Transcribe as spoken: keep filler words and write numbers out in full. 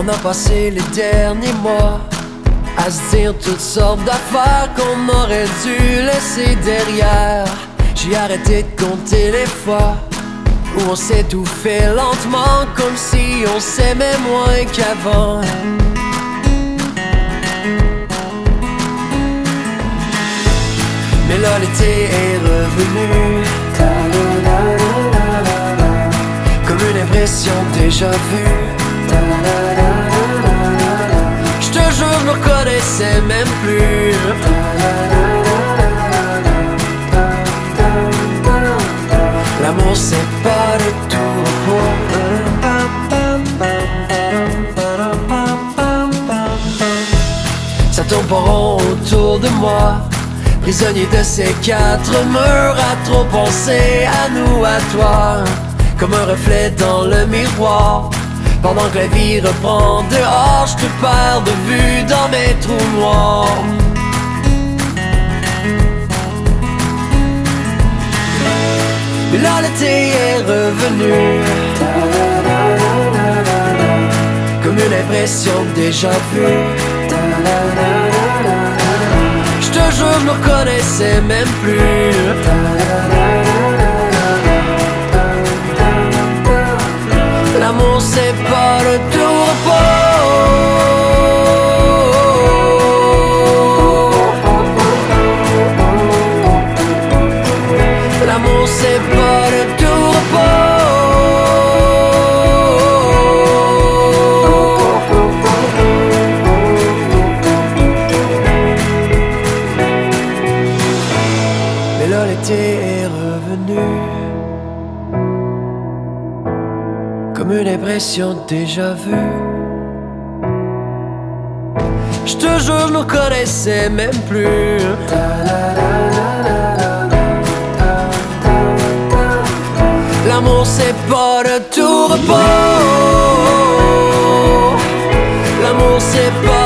a passé les derniers mois à se dire toutes sortes d'affaires qu'on aurait dû laisser derrière. J'ai arrêté de compter les fois où on s'étouffait lentement, comme si on s'aimait moins qu'avant. Mais là l'été est revenu, comme une impression déjà vue. Je te jure, je me reconnaissais même plus. L'amour c'est pas le tout repos. Ça tourne pas rond autour de moi, prisonnier de ces quatre murs, à trop penser à nous, à toi, comme un reflet dans le miroir. Pendant que la vie reprend dehors, je te perds de vue dans mes trous noirs. Mais là l'été est revenu, comme une impression déjà vue. Je te jure, je me reconnaissais même plus. L'amour c'est pas le tout repos. L'amour c'est pas le tout repos. Mais là l'été est revenu, comme une impression déjà vue. Je te jure, je me connaissais même plus. L'amour c'est pas le tout repos. L'amour c'est pas